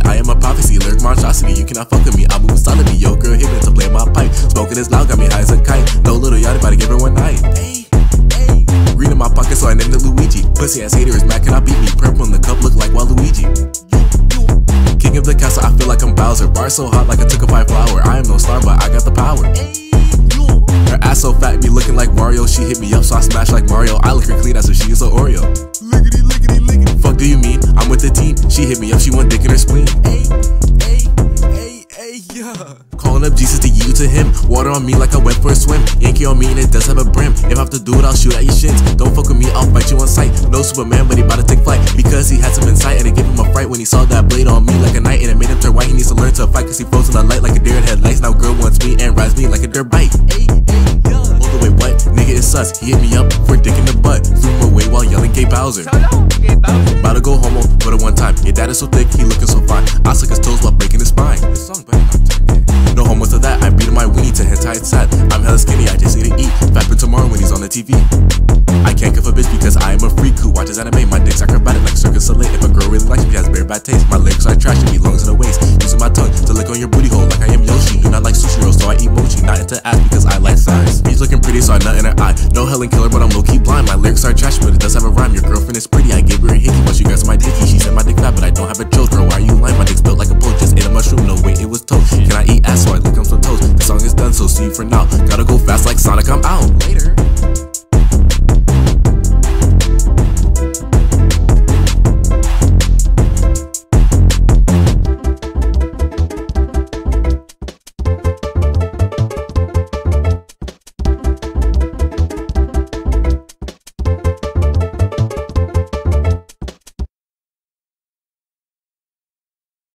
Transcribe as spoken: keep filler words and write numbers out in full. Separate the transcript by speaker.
Speaker 1: I am a prophecy, lyric monstrosity. You cannot fuck with me, I move solidly. Yo, girl, hit me to play my pipe. Smoking is loud, got me high as a kite. No little yachty, about to give her one night. Ay, ay. Green in my pocket, so I named it Luigi. Pussy ass hater is mad, cannot beat me. Purple in the cup, look like Waluigi. King of the castle, I feel like I'm Bowser. Bar so hot, like I took a five flower. I am no star, but I got the power. Her ass so fat, be looking like Mario. She hit me up, so I smash like Mario. I lick her clean as if she is an Oreo. Lickety, lickety, lickety. Fuck do you mean? I'm with the team. She hit me up, she want dick in her spleen. Ay, ay, ay, ay, yeah. Calling up Jesus to you to him. Water on me like I went for a swim. Yankee on me and it does have a brim. If I have to do it, I'll shoot at your shins. Don't fuck with me, I'll fight you on sight. No Superman, but he bout to take flight. Because he had some insight and it gave him a fright when he saw that blade on me like a knight. And it made him turn white. He needs to learn to fight, cause he froze in the light like a deer in headlights. Now girl wants me and rides me like a dirt bike. Ay, ay, yeah. All the way what? Nigga is sus. He hit me up for dick in the butt. Threw him away while yelling gay Bowser. About to go homo, but at one time. Your dad is so thick, he looking so fine. I suck his toes while breaking his spine. This song better not turn gay. No homo to that, I beat my weenie to hentai it's sad. I'm hella skinny, I just need to eat. Fapping tomorrow when he's on the T V. I can't cuff a bitch because I am a freak who watches anime. My dick's acrobatic like Circus Soleil. If a girl really likes me, she has very bad taste. My lyrics are trash and belongs in the waist. Using my tongue to lick on your booty hole like I am Yoshi. Do not like sushi rolls, so I eat mochi. Not into ass because I like size. She's looking pretty, so I nut in her eye. No Helen Killer, but I'm low-key blind. My lyrics are trash, but it does have a rhyme. Your girlfriend is pretty, I gave her a hickey. Once you guys my dicky, she said my dick fat, but I don't have a joke. Girl, why are you lying? My dick's built like a pole. Just ate a mushroom, no wait, it was toast. Can I eat ass, so I lick on some toast. The song is done, so see you for now. Gotta go fast like Sonic, I'm out. Later.